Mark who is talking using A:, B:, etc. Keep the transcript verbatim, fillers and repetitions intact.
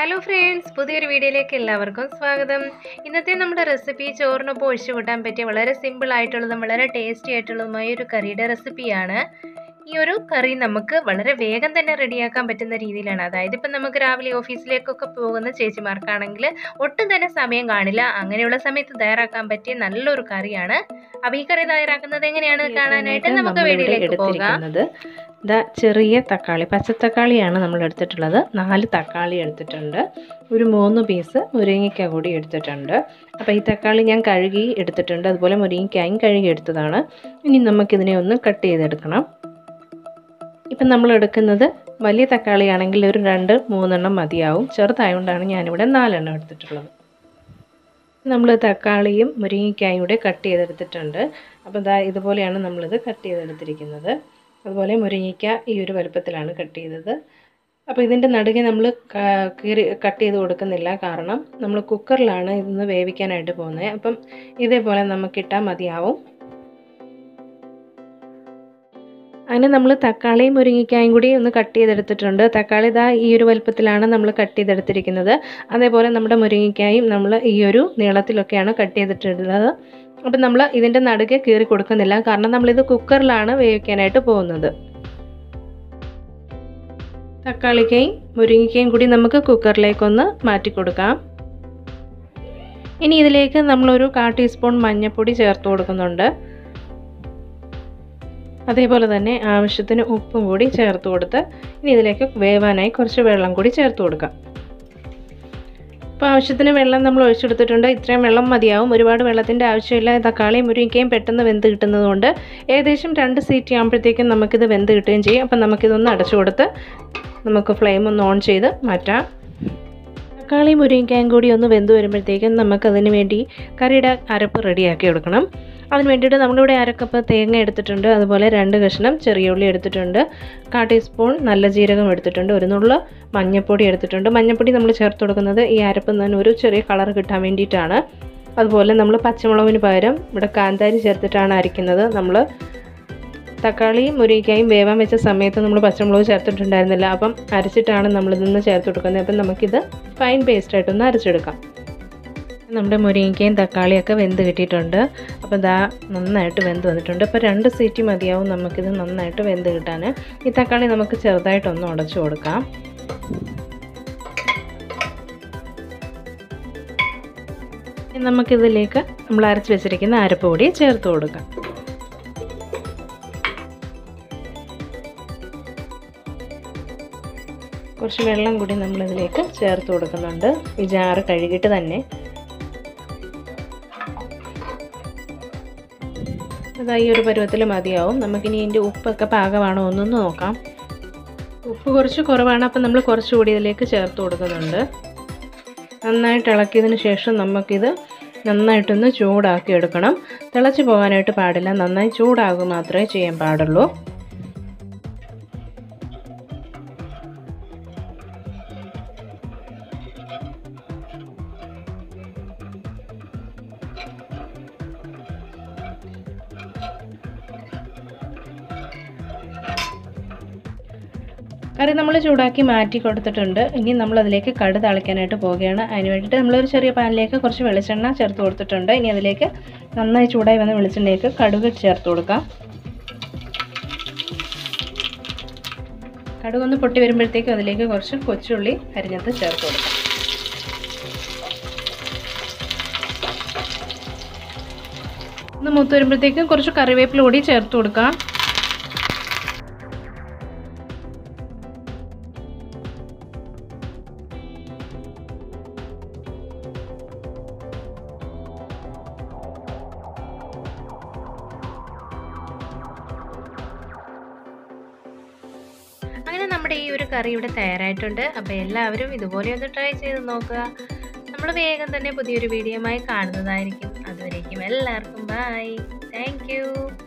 A: Hello friends, പുതിയൊരു വീഡിയോയിലേക്ക് എല്ലാവർക്കും സ്വാഗതം. ഇന്നത്തെ നമ്മുടെ റെസിപ്പി ചോറിനൊപ്പം ഒഴിച്ചു കൂട്ടാൻ പറ്റിയ വളരെ സിമ്പിൾ ആയിട്ടുള്ളതും വളരെ ടേസ്റ്റി ആയിട്ടുള്ളതുമായ ഒരു കറിയുടെ റെസിപ്പിയാണ്. ഈ ഒരു കറി നമുക്ക് വളരെ വേഗം തന്നെ റെഡിയാക്കാൻ പറ്റുന്ന രീതിയിലാണ്. അതായത് ഇപ്പം നമുക്ക് രാവിലെ ഓഫീസിലേക്കൊക്കെ പോകുന്ന ചേച്ചിമാർക്കാണെങ്കിൽ ഒട്ടും തന്നെ സമയം കാണില്ല. അങ്ങനെയുള്ള സമയത്ത് തയ്യാറാക്കാൻ പറ്റിയ നല്ലൊരു കറിയാണ്. അപ്പോൾ ഈ കറി തയ്യാറാക്കുന്നത് എങ്ങനെയാണെന്ന് കാണാനായിട്ട് നമുക്ക് വീഡിയോയിലേക്ക് പോകാം.
B: ഇതാ ചെറിയ തക്കാളി, പച്ചത്തക്കാളിയാണ് നമ്മൾ എടുത്തിട്ടുള്ളത്. നാല് തക്കാളി എടുത്തിട്ടുണ്ട്. ഒരു മൂന്ന് പീസ് മുരിങ്ങയ്ക്ക കൂടി എടുത്തിട്ടുണ്ട്. അപ്പോൾ ഈ തക്കാളി ഞാൻ കഴുകി എടുത്തിട്ടുണ്ട്. അതുപോലെ മുരിങ്ങയ്ക്കായും കഴുകി എടുത്തതാണ്. ഇനി നമുക്കിതിനെ ഒന്ന് കട്ട് ചെയ്തെടുക്കണം. ഇപ്പം നമ്മൾ എടുക്കുന്നത് വലിയ തക്കാളിയാണെങ്കിൽ ഒരു രണ്ട് മൂന്നെണ്ണം മതിയാവും. ചെറുതായതുകൊണ്ടാണ് ഞാനിവിടെ നാലെണ്ണം എടുത്തിട്ടുള്ളത്. നമ്മൾ തക്കാളിയും മുരിങ്ങയ്ക്കായും കൂടെ കട്ട് ചെയ്തെടുത്തിട്ടുണ്ട്. അപ്പോൾ ഇതാ ഇതുപോലെയാണ് നമ്മളിത് കട്ട് ചെയ്തെടുത്തിരിക്കുന്നത്. അതുപോലെ മുരിങ്ങയ്ക്ക ഈ ഒരു വലുപ്പത്തിലാണ് കട്ട് ചെയ്തത്. അപ്പോൾ ഇതിൻ്റെ നടുകെ നമ്മൾ കീറി കട്ട് ചെയ്ത് കൊടുക്കുന്നില്ല. കാരണം നമ്മൾ കുക്കറിലാണ് ഇതൊന്ന് വേവിക്കാനായിട്ട് പോകുന്നത്. അപ്പം ഇതേപോലെ നമുക്കിട്ടാൽ മതിയാവും. അങ്ങനെ നമ്മൾ തക്കാളിയും മുരിങ്ങയ്ക്കായും കൂടി ഒന്ന് കട്ട് ചെയ്തെടുത്തിട്ടുണ്ട്. തക്കാളി ഇതാ ഈ ഒരു വലുപ്പത്തിലാണ് നമ്മൾ കട്ട് ചെയ്തെടുത്തിരിക്കുന്നത്. അതേപോലെ നമ്മുടെ മുരിങ്ങയ്ക്കായും നമ്മൾ ഈ ഒരു നീളത്തിലൊക്കെയാണ് കട്ട് ചെയ്തിട്ടുള്ളത്. അപ്പം നമ്മൾ ഇതിൻ്റെ നടുകെ കീറി കൊടുക്കുന്നില്ല. കാരണം നമ്മളിത് കുക്കറിലാണ് വേവിക്കാനായിട്ട് പോകുന്നത്. തക്കാളിക്കയും മുരിങ്ങയ്ക്കയും കൂടി നമുക്ക് കുക്കറിലേക്കൊന്ന് മാറ്റി കൊടുക്കാം. ഇനി ഇതിലേക്ക് നമ്മളൊരു കാൽ ടീസ്പൂൺ മഞ്ഞൾപ്പൊടി ചേർത്ത് കൊടുക്കുന്നുണ്ട്. അതേപോലെ തന്നെ ആവശ്യത്തിന് ഉപ്പും കൂടി ചേർത്ത് കൊടുത്ത് ഇനി ഇതിലേക്ക് വേവാനായി കുറച്ച് വെള്ളം കൂടി ചേർത്ത് കൊടുക്കാം. അപ്പോൾ ആവശ്യത്തിന് വെള്ളം നമ്മൾ ഒഴിച്ചെടുത്തിട്ടുണ്ട്. ഇത്രയും വെള്ളം മതിയാവും. ഒരുപാട് വെള്ളത്തിൻ്റെ ആവശ്യമില്ല. തക്കാളിയും മുരിങ്ങയ്ക്കയും പെട്ടെന്ന് വെന്ത് കിട്ടുന്നതുകൊണ്ട് ഏകദേശം രണ്ട് സീറ്റ് ആകുമ്പോഴത്തേക്കും നമുക്കിത് വെന്ത് കിട്ടുകയും ചെയ്യും. അപ്പം നമുക്കിതൊന്ന് അടച്ചു കൊടുത്ത് നമുക്ക് ഫ്ലെയിം ഒന്ന് ഓൺ ചെയ്ത് മാറ്റാം. തക്കാളി മുരിങ്ങയ്ക്കയും കൂടി ഒന്ന് വെന്ത് വരുമ്പോഴത്തേക്കും നമുക്കതിന് വേണ്ടി കറിയുടെ അരപ്പ് റെഡിയാക്കി എടുക്കണം. അതിന് വേണ്ടിയിട്ട് നമ്മളിവിടെ അരക്കപ്പ് തേങ്ങ എടുത്തിട്ടുണ്ട്. അതുപോലെ രണ്ട് കഷ്ണം ചെറിയ ഉള്ളി എടുത്തിട്ടുണ്ട്. കാൽ ടീസ്പൂൺ നല്ല ജീരകം എടുത്തിട്ടുണ്ട്. ഒരു നുള്ള് മഞ്ഞൾപ്പൊടി എടുത്തിട്ടുണ്ട്. മഞ്ഞൾപ്പൊടി നമ്മൾ ചേർത്ത് കൊടുക്കുന്നത് ഈ അരപ്പ് തന്നെ ഒരു ചെറിയ കളർ കിട്ടാൻ വേണ്ടിയിട്ടാണ്. അതുപോലെ നമ്മൾ പച്ചമുളകിന് പകരം ഇവിടെ കാന്താരി ചേർത്തിട്ടാണ് അരയ്ക്കുന്നത്. നമ്മൾ തക്കാളിയും മുരിങ്ങയ്ക്കായും വേവാൻ വെച്ച സമയത്ത് നമ്മൾ പച്ചമുളക് ചേർത്തിട്ടുണ്ടായിരുന്നില്ല. അപ്പം അരച്ചിട്ടാണ് നമ്മളിതൊന്ന് ചേർത്ത് കൊടുക്കുന്നത്. അപ്പം നമുക്കിത് ഫൈൻ പേസ്റ്റായിട്ടൊന്ന് അരച്ചെടുക്കാം. നമ്മുടെ മുരിങ്ങയ്ക്കയും തക്കാളിയൊക്കെ വെന്ത് കിട്ടിയിട്ടുണ്ട്. അപ്പോൾ ഇതാ നന്നായിട്ട് വെന്ത് വന്നിട്ടുണ്ട്. അപ്പോൾ രണ്ട് സീറ്റി മതിയാവും നമുക്കിത് നന്നായിട്ട് വെന്ത് കിട്ടാൻ. ഈ തക്കാളി നമുക്ക് ചെറുതായിട്ടൊന്ന് ഉടച്ചു കൊടുക്കാം. നമുക്കിതിലേക്ക് നമ്മൾ അരച്ച് വെച്ചിരിക്കുന്ന അരപ്പ് കൂടി ചേർത്ത് കൊടുക്കാം. കുറച്ച് വെള്ളം കൂടി നമ്മളിതിലേക്ക് ചേർത്ത് കൊടുക്കുന്നുണ്ട്. ഈ ജാറ് കഴുകിയിട്ട് തന്നെ. അതാ ഈ ഒരു പരുവത്തിൽ മതിയാവും. നമുക്കിനി ഇതിൻ്റെ ഉപ്പൊക്കെ പാകമാണോ എന്നൊന്ന് നോക്കാം. ഉപ്പ് കുറച്ച് കുറവാണ്. അപ്പം നമ്മൾ കുറച്ചുകൂടി ഇതിലേക്ക് ചേർത്ത് കൊടുക്കുന്നുണ്ട്. നന്നായിട്ട് ഇളക്കിയതിന് ശേഷം നമുക്കിത് നന്നായിട്ടൊന്ന് ചൂടാക്കി എടുക്കണം. തിളച്ച് പോകാനായിട്ട് പാടില്ല. നന്നായി ചൂടാകുക മാത്രമേ ചെയ്യാൻ പാടുള്ളൂ. കറി നമ്മൾ ചൂടാക്കി മാറ്റി കൊടുത്തിട്ടുണ്ട്. ഇനി നമ്മളതിലേക്ക് കടുക് താളിക്കാനായിട്ട് പോവുകയാണ്. അതിന് വേണ്ടിയിട്ട് നമ്മളൊരു ചെറിയ പാനിലേക്ക് കുറച്ച് വെളിച്ചെണ്ണ ചേർത്ത് കൊടുത്തിട്ടുണ്ട്. ഇനി അതിലേക്ക് നന്നായി ചൂടായി വന്ന വെളിച്ചെണ്ണയ്ക്ക് കടുക് ചേർത്ത് കൊടുക്കാം. കടുക് ഒന്ന് പൊട്ടി വരുമ്പോഴത്തേക്കും അതിലേക്ക് കുറച്ച് കൊച്ചുള്ളി അരിഞ്ഞത് ചേർത്ത് കൊടുക്കാം. ഒന്ന് മൂത്ത് വരുമ്പോഴത്തേക്കും കുറച്ച് കറിവേപ്പില കൂടി ചേർത്ത് കൊടുക്കാം.
A: അങ്ങനെ നമ്മുടെ ഈ ഒരു കറി ഇവിടെ തയ്യാറായിട്ടുണ്ട്. അപ്പോൾ എല്ലാവരും ഇതുപോലെ ഒന്ന് ട്രൈ ചെയ്ത് നോക്കുക. നമ്മൾ വേഗം തന്നെ പുതിയൊരു വീഡിയോയുമായി കാണുന്നതായിരിക്കും. അതുവരേക്കും എല്ലാവർക്കും ബൈ. Thank you.